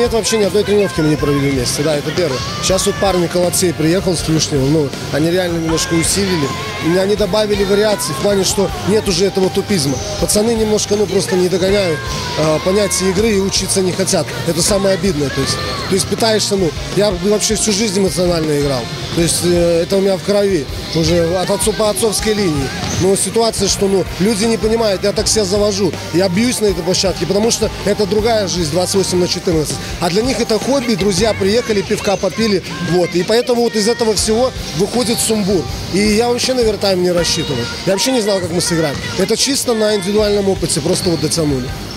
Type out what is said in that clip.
лет вообще ни одной тренировки мы не провели вместе, да, это первое. Сейчас вот парень Колоцей приехал с Клюшнева, ну, они реально немножко усилили. И они добавили вариаций в плане, что нет уже этого тупизма. Пацаны немножко, ну, просто не догоняют понятия игры и учиться не хотят. Это самое обидное, то есть пытаешься, ну, я вообще всю жизнь эмоционально играл. То есть это у меня в крови, уже по отцовской линии. Но ситуация, что, ну, люди не понимают, я так себя завожу. Я бьюсь на этой площадке, потому что это другая жизнь, 28/14. А для них это хобби, друзья приехали, пивка попили, вот. И поэтому вот из этого всего выходит сумбур. И я вообще на овертайм не рассчитывал. Я вообще не знал, как мы сыграем. Это чисто на индивидуальном опыте, просто вот дотянули.